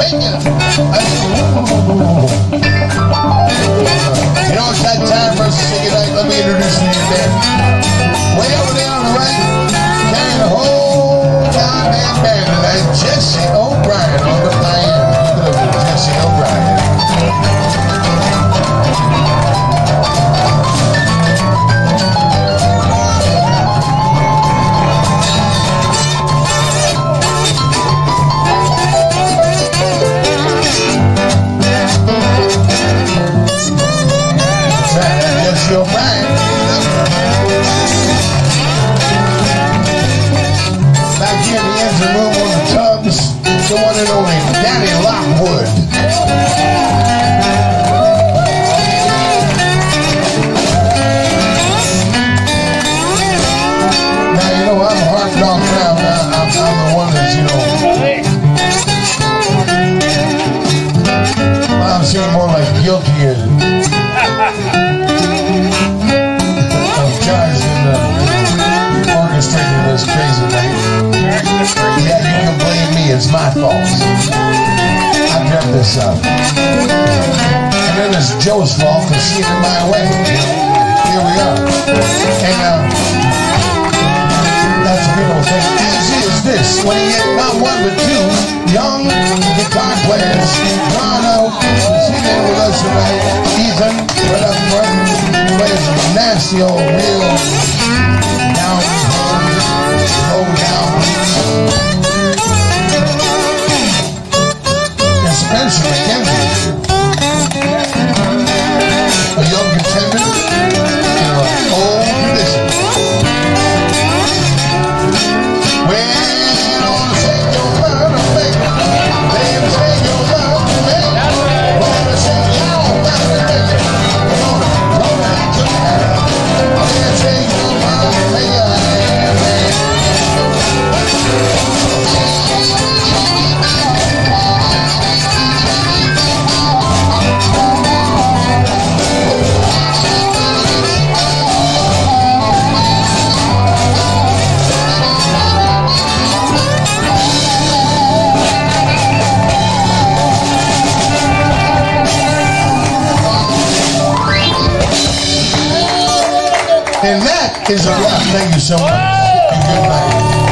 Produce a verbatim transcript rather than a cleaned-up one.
Take it. You know, it's that time for us to say goodnight. Let me introduce you to your band. Way over there on the right, carrying the whole goddamn band of that Jesse O'Brien on the piano. Look at Jesse O'Brien. Jesse O'Brien. Back here in the engine room on the tubs, the one and only Daddy Lockwood. Now, you know, I'm Harpdog now. I'm, I'm the one that's, you know, I'm seeing more like guilty as I'm charged in the orchestrating this crazy night. Yeah, you can blame me, it's my fault. I dreamt this up. And then it's Joe's fault for seeing it my way. Here we are. And uh, that's a beautiful thing. Easy as this, when you get not one but two young guitar players drawn out singing with us tonight. Ethan, right up front, plays a nasty old real down, low down. And Spencer Makenzie, a young contender in an old tradition. When on the sing your love to me, baby, sing your love to me. Wanna sing your love to me. Wanna roll out to me. I can't sing your love to me. And that is a wrap. Thank you so much. And good night.